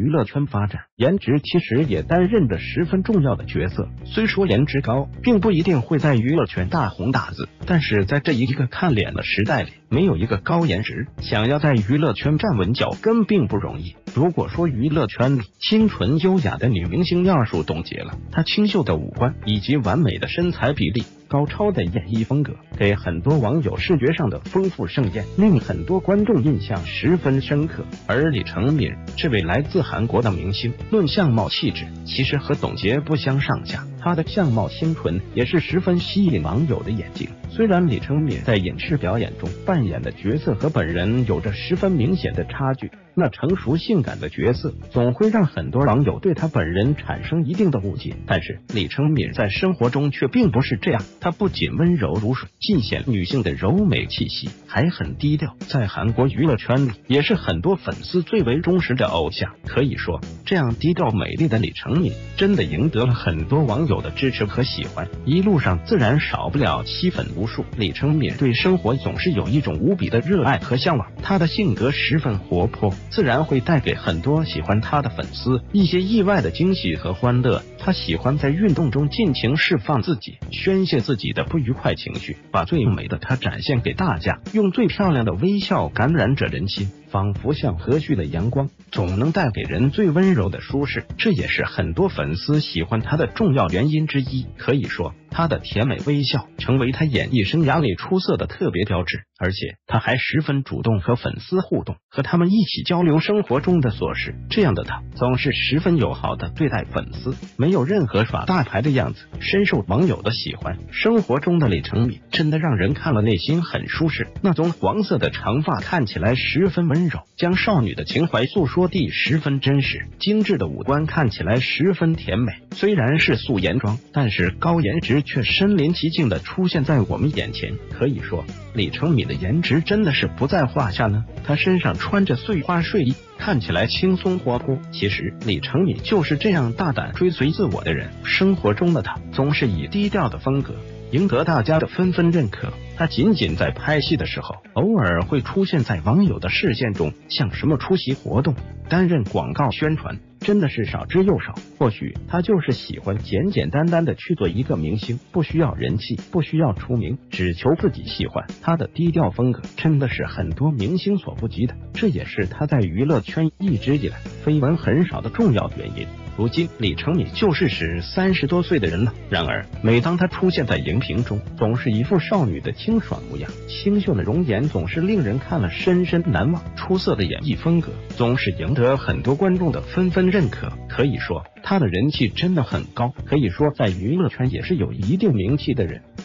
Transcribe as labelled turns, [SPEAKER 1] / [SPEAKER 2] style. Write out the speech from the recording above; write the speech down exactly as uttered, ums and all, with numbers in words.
[SPEAKER 1] 娱乐圈发展，颜值其实也担任着十分重要的角色。虽说颜值高并不一定会在娱乐圈大红大紫，但是在这一个看脸的时代里，没有一个高颜值想要在娱乐圈站稳脚跟并不容易。如果说娱乐圈里清纯优雅的女明星样数冻结了，她清秀的五官以及完美的身材比例，高超的演绎风格，给很多网友视觉上的丰富盛宴，令很多观众印象十分深刻。而李成敏这位来自韩国的明星，论相貌气质，其实和董洁不相上下。她的相貌清纯也是十分吸引网友的眼睛。虽然李成敏在影视表演中扮演的角色和本人有着十分明显的差距，那成熟性感的角色总会让很多网友对他本人产生一定的误解。但是李成敏在生活中却并不是这样，她不仅温柔如水，尽显女性的柔美气息，还很低调，在韩国娱乐圈里也是很多粉丝最为忠实的偶像。可以说，这样低调美丽的李成敏真的赢得了很多网友的支持和喜欢，一路上自然少不了吸粉无数。李成敏对生活总是有一种无比的热爱和向往，她的性格十分活泼，自然会带给很多喜欢她的粉丝一些意外的惊喜和欢乐。她喜欢在运动中尽情释放自己，宣泄自己的不愉快情绪，把最美的她展现给大家，用最漂亮的微笑感染着人心，仿佛像和煦的阳光，总能带给人最温柔的舒适。这也是很多粉丝喜欢她的重要原因之一。可以说，她的甜美微笑成为她演艺生涯里出色的特别标志，而且她还十分主动和粉丝互动，和他们一起交流生活中的琐事。这样的她总是十分友好的对待粉丝，没有任何耍大牌的样子，深受网友的喜欢。生活中的李成敏真的让人看了内心很舒适，那种黄色的长发看起来十分温柔，将少女的情怀诉说地十分真实，精致的五官看起来十分甜美。虽然是素颜妆，但是高颜值却身临其境的出现在我们眼前。可以说，李成敏的颜值真的是不在话下呢。她身上穿着碎花睡衣，看起来轻松活泼。其实李成敏就是这样大胆追随自我的人。生活中的她总是以低调的风格赢得大家的纷纷认可。他仅仅在拍戏的时候，偶尔会出现在网友的视线中，像什么出席活动、担任广告宣传，真的是少之又少。或许他就是喜欢简简单单的去做一个明星，不需要人气，不需要出名，只求自己喜欢。他的低调风格真的是很多明星所不及的，这也是他在娱乐圈一直以来绯闻很少的重要原因。如今李成敏就是是三十多岁的人了，然而每当她出现在荧屏中，总是一副少女的清爽模样，清秀的容颜总是令人看了深深难忘，出色的演绎风格总是赢得很多观众的纷纷认可。可以说她的人气真的很高，可以说在娱乐圈也是有一定名气的人。